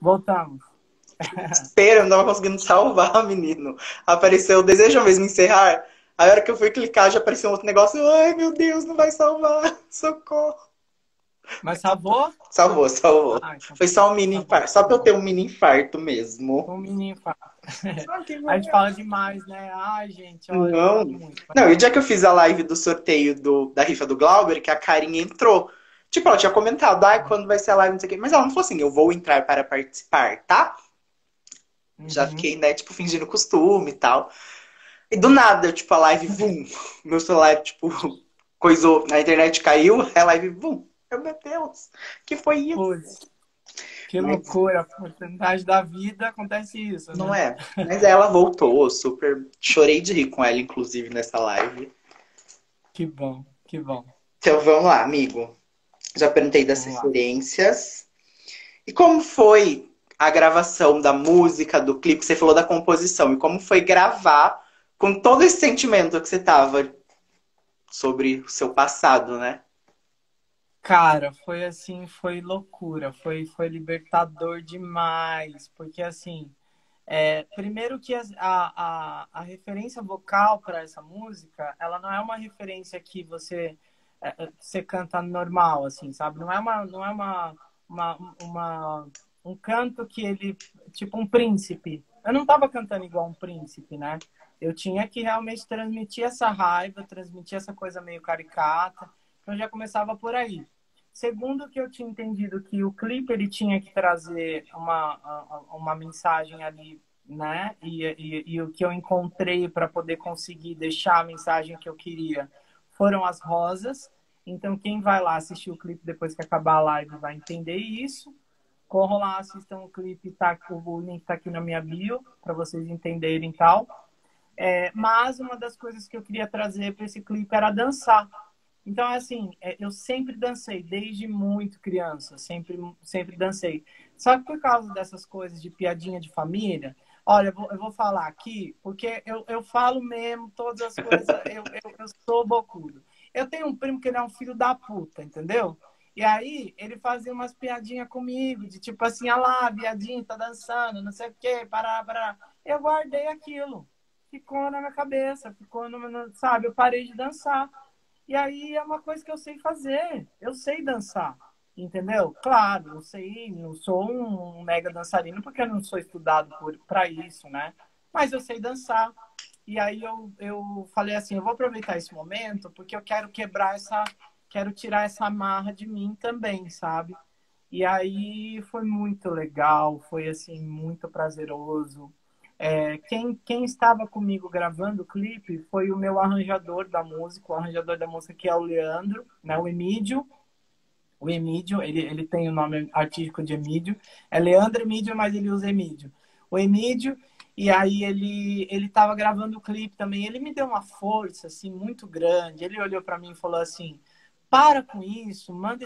Voltamos. Espera, eu não tava conseguindo salvar, menino. Apareceu, deseja mesmo encerrar? Aí, a hora que eu fui clicar, já apareceu um outro negócio. Ai, meu Deus, não vai salvar. Socorro. Mas salvou? Salvou, salvou. Ah, então Foi só um mini tá bom, infarto. Só tá pra eu ter bom. um mini infarto mesmo. Um menino fala. Ah, que A gente vergonha. fala demais, né? Ai, gente, ó, eu Não. falo muito. Não, e o dia que eu fiz a live do sorteio da rifa do Glauber, que a Karinha entrou. Tipo, ela tinha comentado, ai, quando vai ser a live, não sei o quê. Mas ela não falou assim, eu vou entrar para participar, tá? Já Uhum. fiquei, né, tipo, fingindo costume e tal. E do nada, tipo, a live, vum. Meu celular, tipo, coisou, a internet caiu, a live, vum. Meu Deus, que foi isso? Putz, que Mas loucura. Oportunidade da vida acontece isso, não né? é. Mas ela voltou, super. Chorei de rir com ela, inclusive, nessa live. Que bom, que bom. Então vamos lá, amigo. Já perguntei das Vamos lá. referências. E como foi a gravação da música, do clipe? Você falou da composição. E como foi gravar com todo esse sentimento que você tava sobre o seu passado, né? Cara, foi assim, foi loucura, foi libertador demais, porque assim, primeiro que a referência vocal para essa música, ela não é uma referência que você canta normal, assim, sabe? Não é um canto que ele, tipo um príncipe. Eu não tava cantando igual um príncipe, né? Eu tinha que realmente transmitir essa raiva, transmitir essa coisa meio caricata. Então já começava por aí. Segundo, que eu tinha entendido que o clipe ele tinha que trazer uma mensagem ali, né? E o que eu encontrei para poder conseguir deixar a mensagem que eu queria foram as rosas. Então, quem vai lá assistir o clipe depois que acabar a live vai entender isso. Corram lá, assistam o clipe, tá, o link tá aqui na minha bio, para vocês entenderem e tal. Mas uma das coisas que eu queria trazer para esse clipe era dançar. Então, assim, eu sempre dancei, desde muito criança, sempre dancei. Só que por causa dessas coisas de piadinha de família, olha, eu vou falar aqui, porque eu falo mesmo todas as coisas, eu sou bocudo. Eu tenho um primo que ele é um filho da puta, entendeu? E aí, ele fazia umas piadinhas comigo, de tipo assim, ah lá, viadinho, tá dançando, não sei o quê, pará, pará. Eu guardei aquilo. Ficou na minha cabeça, sabe? Eu parei de dançar. E aí é uma coisa que eu sei fazer. Eu sei dançar, entendeu? Claro, eu sei, não sou um mega dançarino porque eu não sou estudado para isso, né? Mas eu sei dançar. E aí eu falei assim, eu vou aproveitar esse momento porque eu quero quero tirar essa amarra de mim também, sabe? E aí foi muito legal, foi assim, muito prazeroso. Quem estava comigo gravando o clipe foi o meu arranjador da música, o arranjador da música que é o Leandro, né, o Emídio. O Emídio, ele tem o nome artístico de Emídio. É Leandro Emídio, mas ele usa Emídio. O Emídio, e aí ele estava gravando o clipe também. Ele me deu uma força assim muito grande. Ele olhou para mim e falou assim: para com isso, manda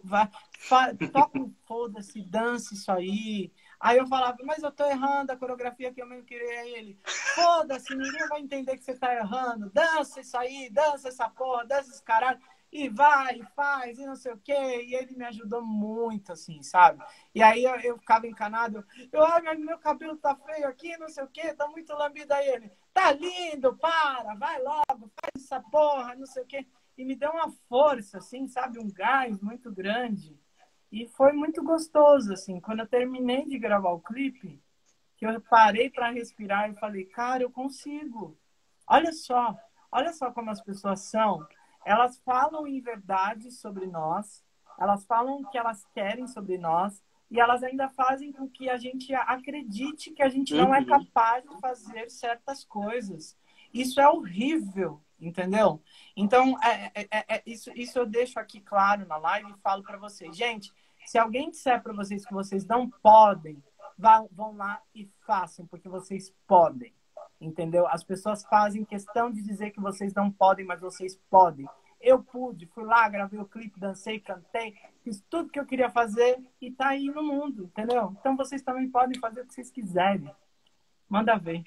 toca um foda-se, dança isso aí. Aí eu falava, mas eu tô errando a coreografia que eu mesmo queria. Ele, foda-se, ninguém vai entender que você tá errando. Dança isso aí, dança essa porra, dança esse caralho. E vai, e faz, e não sei o quê. E ele me ajudou muito, assim, sabe? E aí eu ficava encanado. Ai, mas meu cabelo tá feio aqui, não sei o quê, tá muito lambido. Aí ele, tá lindo, para, vai logo, faz essa porra, não sei o quê. E me deu uma força, assim, sabe? Um gás muito grande. E foi muito gostoso, assim. Quando eu terminei de gravar o clipe, que eu parei para respirar e falei, cara, eu consigo. Olha só, olha só como as pessoas são. Elas falam em verdade sobre nós, elas falam o que elas querem sobre nós, e elas ainda fazem com que a gente acredite que a gente não é Uhum. capaz de fazer certas coisas. Isso é horrível, entendeu? Então, isso eu deixo aqui claro na live e falo para vocês. Gente, se alguém disser para vocês que vocês não podem, vão lá e façam, porque vocês podem. Entendeu? As pessoas fazem questão de dizer que vocês não podem, mas vocês podem. Eu pude, fui lá, gravei o clipe, dancei, cantei, fiz tudo que eu queria fazer e tá aí no mundo, entendeu? Então vocês também podem fazer o que vocês quiserem. Manda ver.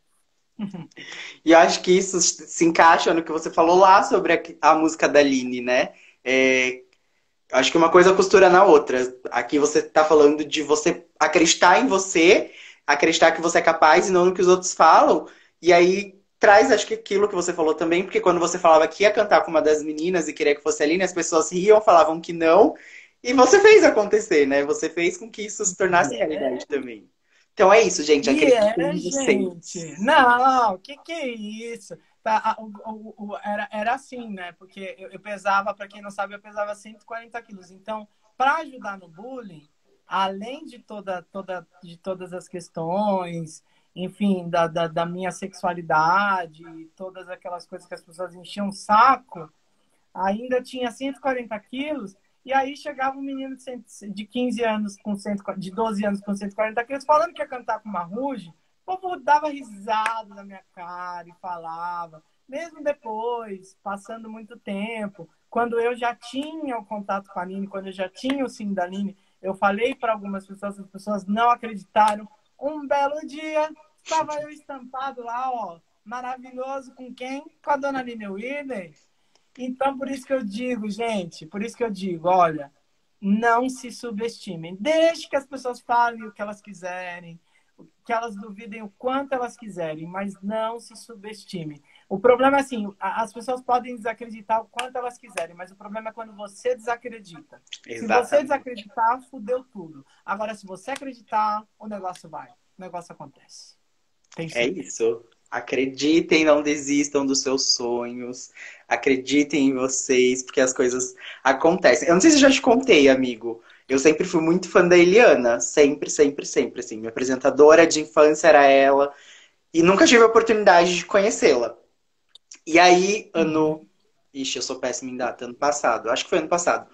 E eu acho que isso se encaixa no que você falou lá sobre a música da Aline, né? É, Acho que uma coisa costura na outra. Aqui você tá falando de você acreditar em você, acreditar que você é capaz e não no que os outros falam. E aí traz, acho que aquilo que você falou também, porque quando você falava que ia cantar com uma das meninas e queria que fosse a Aline, as pessoas riam, falavam que não. E você fez acontecer, né? Você fez com que isso se tornasse realidade também. Então é isso, gente. E Acreditem é, em vocês. gente. Não, o que é isso? Tá, era assim, né? Porque eu pesava, para quem não sabe, eu pesava 140 quilos. Então, para ajudar no bullying, além de de todas as questões, enfim, da minha sexualidade, todas aquelas coisas que as pessoas enchiam o saco, ainda tinha 140 quilos, e aí chegava um menino de 15 anos, de 12 anos com 140 quilos, falando que ia cantar com uma Ruge, o povo dava risada na minha cara e falava. Mesmo depois, passando muito tempo, quando eu já tinha o contato com a Aline, quando eu já tinha o sim da Aline, eu falei para algumas pessoas, as pessoas não acreditaram. Um belo dia, estava eu estampado lá, ó, maravilhoso, com quem? Com a dona Aline Whitney. Então, por isso que eu digo, gente, por isso que eu digo, olha, não se subestimem. Deixe que as pessoas falem o que elas quiserem, que elas duvidem o quanto elas quiserem, mas não se subestimem. O problema é assim, as pessoas podem desacreditar o quanto elas quiserem, mas o problema é quando você desacredita. Se você Exatamente. desacreditar, fudeu tudo. Agora, se você acreditar, o negócio vai. O negócio acontece. Tenho É certeza. isso. Acreditem, não desistam dos seus sonhos. Acreditem em vocês, porque as coisas acontecem. Eu não sei se eu já te contei, amigo. Eu sempre fui muito fã da Eliana. Sempre, sempre, sempre. Assim, minha apresentadora de infância era ela. E nunca tive a oportunidade de conhecê-la. E aí, ano. Uhum. Ixi, eu sou péssimo em data. Ano passado. Acho que foi ano passado.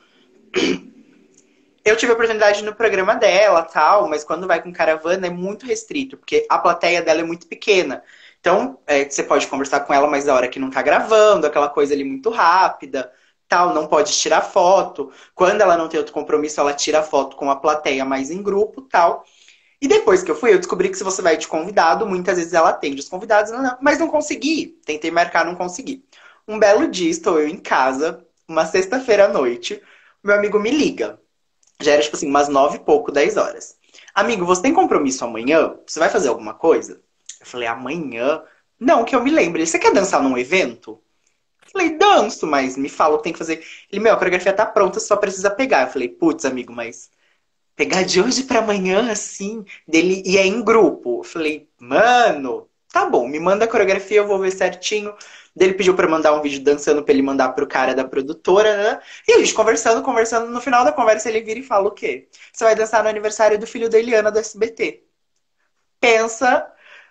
Eu tive a oportunidade no programa dela, tal, mas quando vai com caravana é muito restrito, porque a plateia dela é muito pequena. Então, você pode conversar com ela, mas na hora que não tá gravando, aquela coisa ali muito rápida, tal, não pode tirar foto. Quando ela não tem outro compromisso, ela tira foto com a plateia mais em grupo, tal. E depois que eu fui, eu descobri que se você vai de convidado, muitas vezes ela atende os convidados, mas não consegui. Tentei marcar, não consegui. Um belo dia, estou eu em casa, uma sexta-feira à noite, meu amigo me liga. Já era, tipo assim, umas 9 e pouco, 10 horas. Amigo, você tem compromisso amanhã? Você vai fazer alguma coisa? Eu falei, amanhã? Não, que eu me lembre. Você quer dançar num evento? Eu falei, danço, mas me fala o que tem que fazer. Ele, meu, a coreografia tá pronta, só precisa pegar. Eu falei, putz, amigo, mas pegar de hoje pra amanhã, assim, dele e é em grupo. Eu falei, mano, tá bom, me manda a coreografia, eu vou ver certinho. Dele pediu pra mandar um vídeo dançando pra ele mandar pro cara da produtora, né? E a gente conversando, conversando. No final da conversa, ele vira e fala o quê? Você vai dançar no aniversário do filho da Eliana do SBT. Pensa,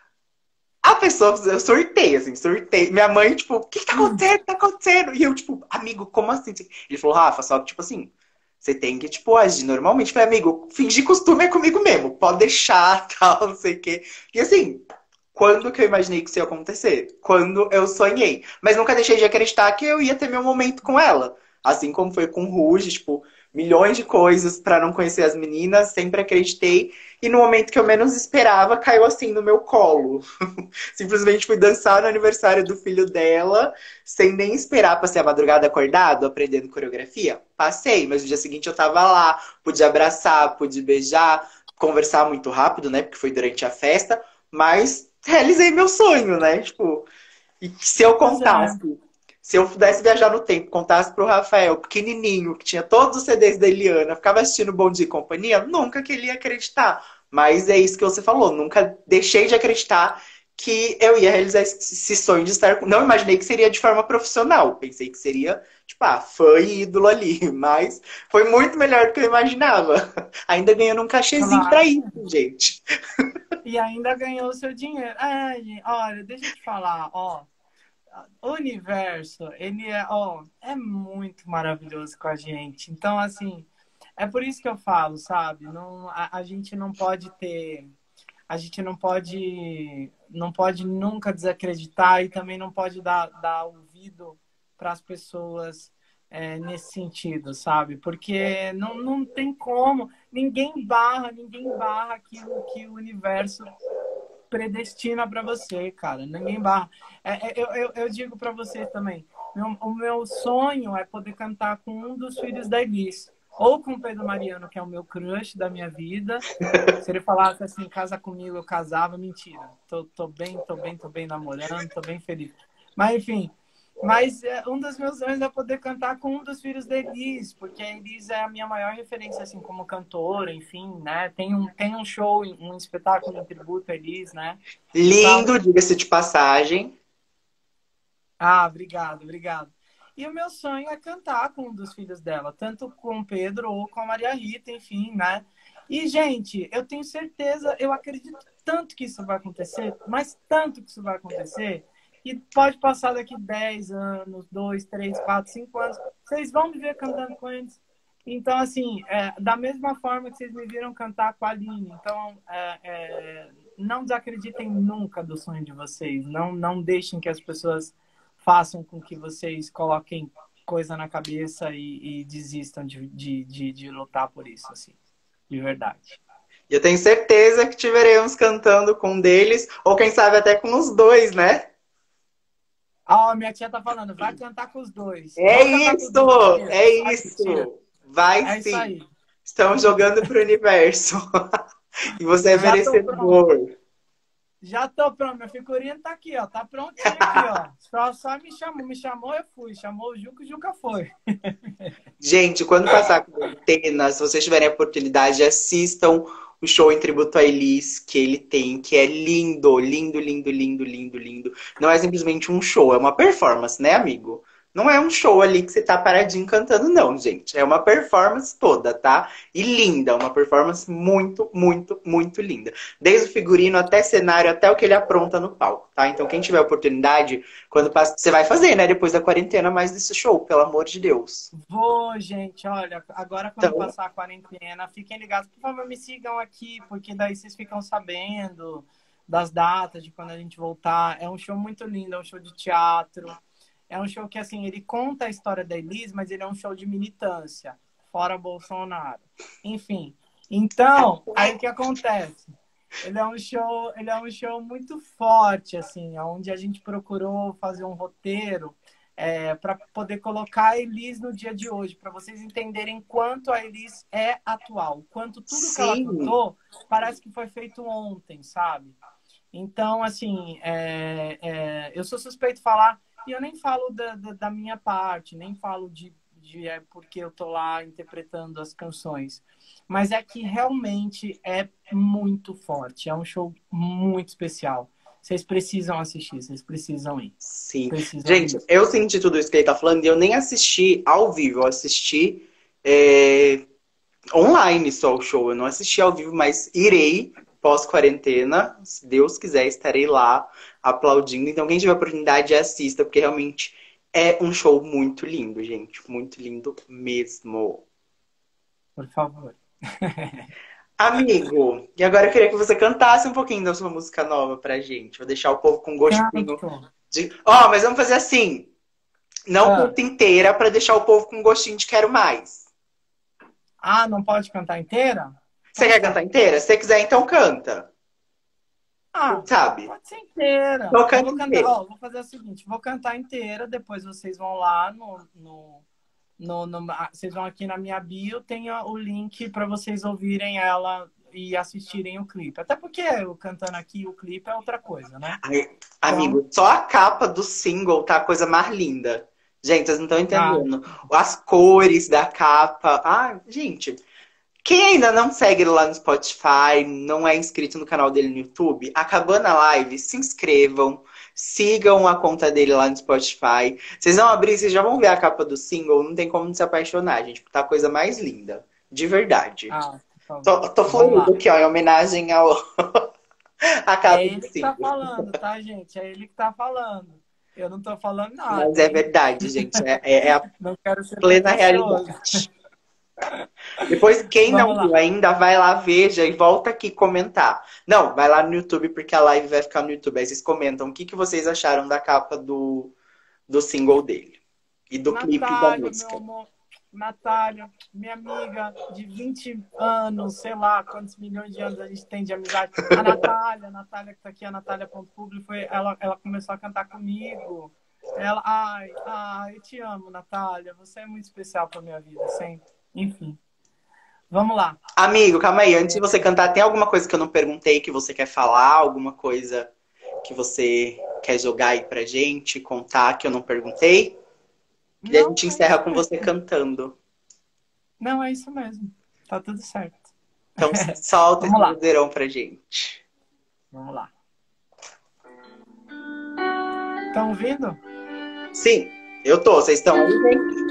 a pessoa, eu surtei, assim, surtei. Minha mãe, tipo, o que que tá acontecendo? O que tá acontecendo? E eu, tipo, amigo, como assim? Ele falou, Rafa, só que, tipo assim, você tem que, tipo, agir normalmente. Eu falei, amigo, fingir costume é comigo mesmo. Pode deixar, tal, não sei o quê. E assim, quando que eu imaginei que isso ia acontecer? Quando eu sonhei. Mas nunca deixei de acreditar que eu ia ter meu momento com ela. Assim como foi com Ruge, tipo, milhões de coisas pra não conhecer as meninas, sempre acreditei. E no momento que eu menos esperava, caiu assim no meu colo. Simplesmente fui dançar no aniversário do filho dela, sem nem esperar. Passei a madrugada acordado, aprendendo coreografia. Passei, mas no dia seguinte eu tava lá, pude abraçar, pude beijar, conversar muito rápido, né? Porque foi durante a festa, mas realizei meu sonho, né? Tipo, e se eu Pois é. contasse, se eu pudesse viajar no tempo, contasse pro Rafael, pequenininho, que tinha todos os CDs da Eliana, ficava assistindo Bom Dia e Companhia, nunca que ele ia acreditar. Mas é isso que você falou, nunca deixei de acreditar que eu ia realizar esse sonho de estar. Não imaginei que seria de forma profissional. Pensei que seria, tipo, fã e ídolo ali. Mas foi muito melhor do que eu imaginava. Ainda ganhando um cachezinho pra Claro. isso, gente. E ainda ganhou o seu dinheiro. É, gente, olha, deixa eu te falar, ó. O universo, ele é, ó, é muito maravilhoso com a gente. Então, assim, é por isso que eu falo, sabe? Não, a gente não pode ter, a gente não pode nunca desacreditar e também não pode dar ouvido para as pessoas nesse sentido, sabe? Porque não tem como, ninguém barra aquilo que o universo predestina para você, cara. Ninguém barra. Eu digo para você também. O meu sonho é poder cantar com um dos filhos da Elis. Ou com o Pedro Mariano, que é o meu crush da minha vida. Se ele falasse assim, casa comigo, eu casava, mentira. Tô bem namorando, tô bem feliz. Mas, enfim. Mas um dos meus sonhos é poder cantar com um dos filhos da Elis, porque a Elis é a minha maior referência, assim, como cantora, enfim, né? Tem um show, um espetáculo em tributo a Elis, né? Então, Lindo, diga-se de passagem. obrigado, obrigado. E o meu sonho é cantar com um dos filhos dela, tanto com o Pedro ou com a Maria Rita, enfim, né? E, gente, eu tenho certeza, eu acredito tanto que isso vai acontecer, mas tanto que isso vai acontecer, e pode passar daqui 10 anos, 2, 3, 4, 5 anos, vocês vão me ver cantando com eles. Então, assim, da mesma forma que vocês me viram cantar com a Aline, então, não desacreditem nunca do sonho de vocês, não deixem que as pessoas façam com que vocês coloquem coisa na cabeça e desistam de lutar por isso, assim, de verdade. E eu tenho certeza que te veremos cantando com um deles, ou quem sabe até com os dois, né? Minha tia tá falando, vai cantar com os dois. É Vou cantar com os dois, isso! tia. É Aí, tia. isso! Vai É isso sim! aí. Estamos jogando pro universo. E você é Já tô pronto. merecedor. Já tô pronto. Minha figurinha tá aqui, ó. Tá prontinha aqui, ó. Só me chamou, eu fui. Chamou o Juca foi. Gente, quando passar a quarentena, se vocês tiverem a oportunidade, assistam o show em tributo a Elis que ele tem, que é lindo, lindo, lindo, lindo, lindo, lindo. Não é simplesmente um show, é uma performance, né, amigo? Não é um show ali que você tá paradinho cantando, não, gente. É uma performance toda, tá? E linda, uma performance muito, muito, muito linda. Desde o figurino até cenário, até o que ele apronta no palco, tá? Então, quem tiver oportunidade, quando passa, você vai fazer, né? Depois da quarentena, mais desse show, pelo amor de Deus. Vou, gente, olha, agora quando Então, passar a quarentena, fiquem ligados, por favor, me sigam aqui, porque daí vocês ficam sabendo das datas de quando a gente voltar. É um show muito lindo, é um show de teatro. É um show que, assim, ele conta a história da Elis, mas ele é um show de militância, fora Bolsonaro. Enfim, então, aí o que acontece? Ele é um show muito forte, assim, onde a gente procurou fazer um roteiro para poder colocar a Elis no dia de hoje, para vocês entenderem quanto a Elis é atual, quanto tudo que ela sim, cantou parece que foi feito ontem, sabe? Então, assim, eu sou suspeito de falar, e eu nem falo da minha parte, nem falo de porque eu tô lá interpretando as canções, mas é que realmente é muito forte, é um show muito especial. Vocês precisam assistir, vocês precisam ir. sim. Precisam Gente, ir. eu senti tudo isso que ele tá falando e eu nem assisti ao vivo. Eu assisti online só o show. Eu não assisti ao vivo, mas irei pós-quarentena. Se Deus quiser, estarei lá aplaudindo. Então, quem tiver oportunidade, assista, porque realmente é um show muito lindo, gente. Muito lindo mesmo. Por favor. Amigo, e agora eu queria que você cantasse um pouquinho da sua música nova pra gente. Vou deixar o povo com gostinho Canto. de. Ó, mas vamos fazer assim. Não Ah, canta inteira pra deixar o povo com gostinho de quero mais. não pode cantar inteira? Você Então quer cantar tá. inteira? Se você quiser, então canta. Quem Ah, sabe? pode ser inteira. Então Eu canta vou cantar, inteira. ó, vou fazer o seguinte, vou cantar inteira, depois vocês vão lá vocês vão aqui na minha bio, tem o link para vocês ouvirem ela e assistirem o clipe. Até porque eu cantando aqui o clipe é outra coisa, né? Ai, Então, amigo, só a capa do single tá a coisa mais linda. Gente, vocês não estão ah, entendendo. As cores da capa. Ai, gente, quem ainda não segue ele lá no Spotify, não é inscrito no canal dele no YouTube, acabando a live, se inscrevam, sigam a conta dele lá no Spotify. Vocês vão abrir, vocês já vão ver a capa do single, não tem como não se apaixonar, gente, porque tá a coisa mais linda. De verdade. por favor. Tô Vamos florido lá. aqui, ó, em homenagem ao a É capa do ele que tá single. falando, tá, gente? É ele que tá falando. Eu não tô falando Mas nada, é hein? verdade, gente. É a Não quero ser plena pretensioso. realidade. Depois, quem não Vamos viu lá. ainda, vai lá, veja e volta aqui comentar. Não, vai lá no YouTube, porque a live vai ficar no YouTube. Aí vocês comentam o que, que vocês acharam da capa do single dele. E do clipe da Natália, meu música. amor. Natália, minha amiga de 20 anos, sei lá quantos milhões de anos a gente tem de amizade. A Natália que tá aqui, a Natália.publi, ela começou a cantar comigo. Ela, ai, ai, eu te amo, Natália. Você é muito especial pra minha vida, sempre. Enfim, vamos lá. Amigo, calma aí. Antes de você cantar, tem alguma coisa que eu não perguntei que você quer falar? Alguma coisa que você quer jogar aí pra gente, contar que eu não perguntei? Que daí a gente Não, é encerra isso com você mesmo. cantando. Não, é isso mesmo. Tá tudo certo. Então solta Vamos esse lá, vozeirão pra gente. vamos lá. Estão ouvindo? Sim, eu tô. Vocês estão aí, gente?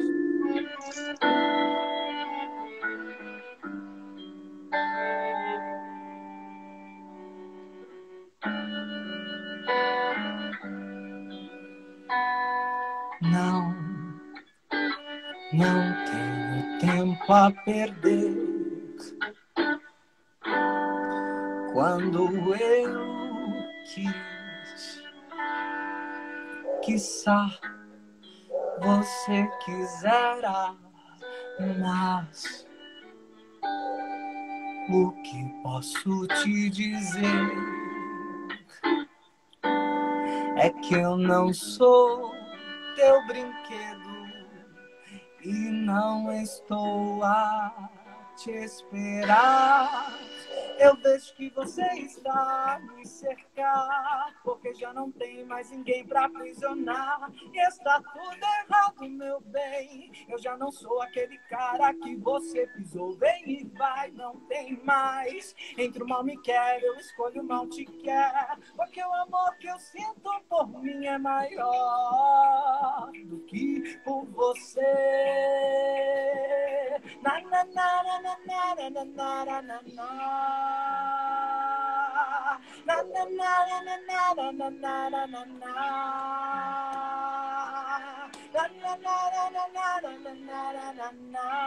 Não, não tenho tempo a perder. Quando eu quiçá você quisera, mas o que posso te dizer é que eu não sou teu brinquedo e não estou a te esperar. Eu vejo que você está a me cercar, porque já não tem mais ninguém pra aprisionar. E está tudo errado, meu bem. Eu já não sou aquele cara que você pisou. Vem e vai, não tem mais. Entre o mal me quer, eu escolho o mal te quer. Porque o amor que eu sinto por mim é maior do que por você. Na, na, na, na, na, na, na, na, na, na, na. Na, na, na, na, na, na, na, na, na, na, na. Na, na, na, na, na, na, na, na, na,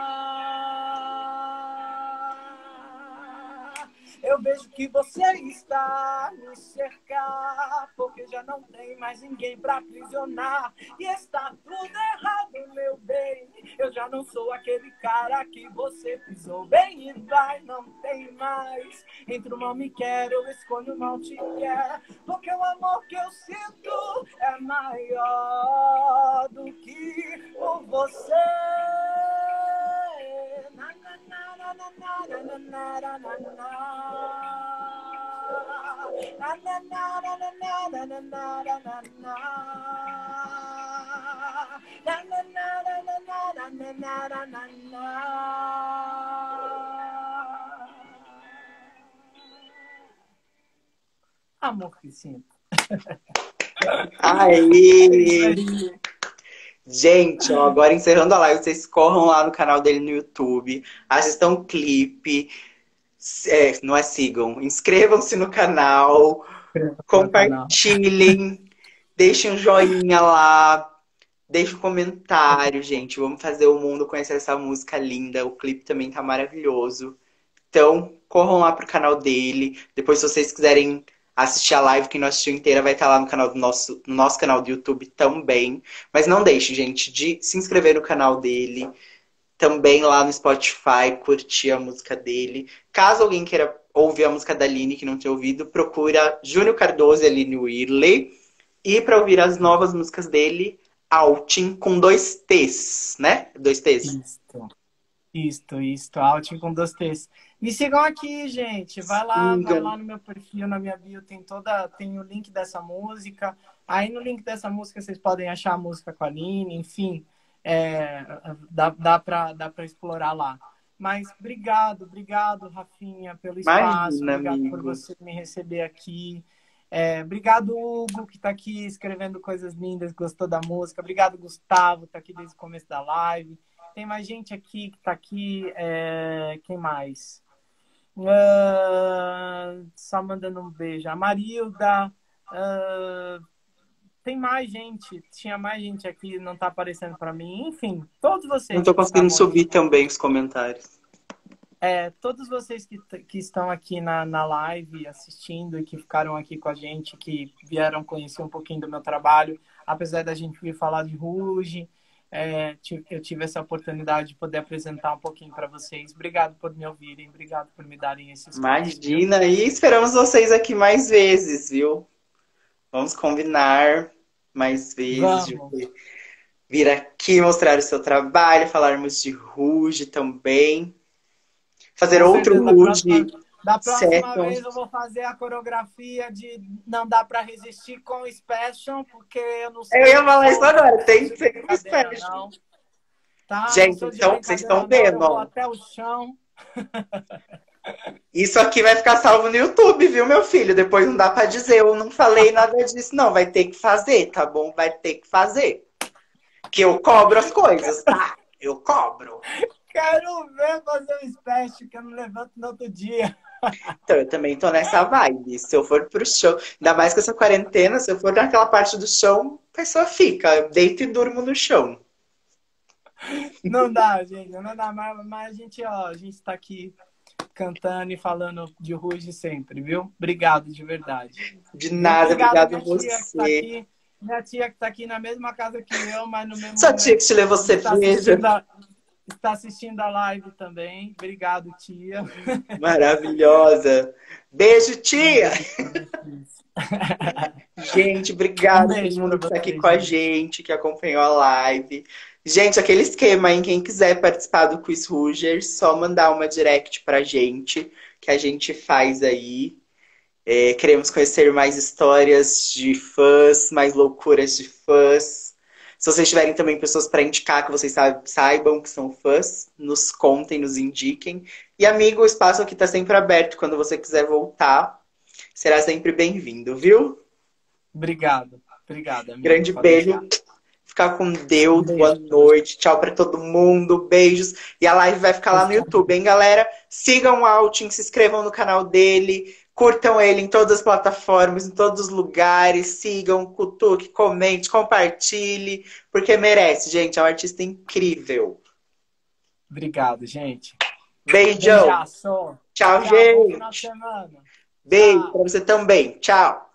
na. Eu vejo que você está a me cercar, porque já não tem mais ninguém pra aprisionar. E está tudo errado, meu bem. Eu já não sou aquele cara que você pisou. Bem e vai, não tem mais. Entre o mal me quer, eu escolho o mal te quer. Porque o amor que eu sinto é maior do que por você. Na, na, na, na, na, na, na, na, na, na, na. Na, na, na, na, na, na, na, na, na, na, na. Na, na, na, na, na, na, na, na, na, na, na. Amor que sinto. É isso Aí! aí. Gente, ó, agora encerrando a live, vocês corram lá no canal dele no YouTube, assistam o clipe, não é sigam, inscrevam-se no canal, Inscreva no canal. compartilhem, deixem um joinha lá, deixem um comentário, gente. Vamos fazer o mundo conhecer essa música linda. O clipe também tá maravilhoso. Então, corram lá pro canal dele. Depois, se vocês quiserem assistir a live que nós assistiu inteira, vai estar lá no canal no nosso canal do YouTube também. Mas não deixe, gente, de se inscrever no canal dele. Também lá no Spotify, curtir a música dele. Caso alguém queira ouvir a música da Aline que não tenha ouvido, procura Júnior Cardoso e Aline Whirley. E para ouvir as novas músicas dele, Outing com dois T's, né? Dois T's. Isto, Outing com dois T's. Me sigam aqui, gente. Vai Siga. lá no meu perfil, na minha bio, tem o link dessa música. Aí no link dessa música vocês podem achar a música com a Aline, enfim, é, dá pra explorar lá. Mas obrigado, Rafinha, pelo espaço, Imagina, obrigado por amigo. você me receber aqui. Obrigado, Hugo, que está aqui escrevendo coisas lindas, gostou da música. Obrigado, Gustavo, está aqui desde o começo da live. Tem mais gente aqui que está aqui. Quem mais? Só mandando um beijo. A Marilda. Tem mais gente. Tinha mais gente aqui, não está aparecendo para mim. Enfim, todos Não vocês tô que conseguindo estavam subir aqui. também os comentários. Todos vocês que estão aqui na live assistindo e que ficaram aqui com a gente, que vieram conhecer um pouquinho do meu trabalho, apesar da gente vir falar de Ruge, eu tive essa oportunidade de poder apresentar um pouquinho para vocês. Obrigado por me ouvirem, obrigado por me darem esse espaço, viu? Imagina, e esperamos vocês aqui mais vezes, viu? Vamos combinar mais vezes, de Vamos. você vir aqui mostrar o seu trabalho, falarmos de Ruge também. Fazer Com outro certeza, Ruge da próxima second. vez eu vou fazer a coreografia de Não Dá Pra Resistir com o Special, porque Eu eu ia não falar isso sou agora, tem de que ser com brincadeira, special. não. Tá? Não Gente, sou de então, vocês estão brincadeira, não. Eu vendo, vou ó. até o chão. Isso aqui vai ficar salvo no YouTube, viu, meu filho? Depois não dá pra dizer, eu não falei nada disso, não. Vai ter que fazer, tá bom? Vai ter que fazer. Que eu cobro as coisas, tá? Eu cobro. Quero ver fazer um special, que eu não levanto no outro dia. Então, eu também tô nessa vibe. Se eu for pro show, ainda mais com essa quarentena, se eu for naquela parte do chão, a pessoa fica. Eu deito e durmo no chão. Não dá, gente, não dá. Mas a gente, ó, a gente tá aqui cantando e falando de Ruge sempre, viu? Obrigado, de verdade. De Viu? nada, Obrigado, obrigado a minha tia que tá você. aqui. Minha tia que tá aqui na mesma casa que eu, mas no mesmo Sua tia momento que te levou cerveja. está assistindo a live também. Obrigado, tia. Maravilhosa. Beijo, Um tia! beijo pra vocês. Gente, Um obrigado a todo beijo pra mundo que tá aqui vocês, com a gente. gente, que acompanhou a live. Gente, aquele esquema, hein? Quem quiser participar do Quiz Ruger, só mandar uma direct pra gente, que a gente faz aí. Queremos conhecer mais histórias de fãs, mais loucuras de fãs. Se vocês tiverem também pessoas para indicar que vocês saibam que são fãs, nos contem, nos indiquem. E, amigo, o espaço aqui está sempre aberto. Quando você quiser voltar, será sempre bem-vindo, viu? Obrigado. Obrigado, amigo. Grande Pode deixar. beijo. Ficar com Um Deus. Boa beijo pra você. noite. Tchau para todo mundo. Beijos. E a live vai ficar lá no YouTube, hein, galera? Sigam o Altin, se inscrevam no canal dele. Curtam ele em todas as plataformas, em todos os lugares. Sigam, cutuque, comente, compartilhe. Porque merece, gente. É um artista incrível. Obrigado, gente. Beijão. Beijaço. Tchau, Tchau, bom final de gente. semana. Beijo Tchau. para você também. Tchau.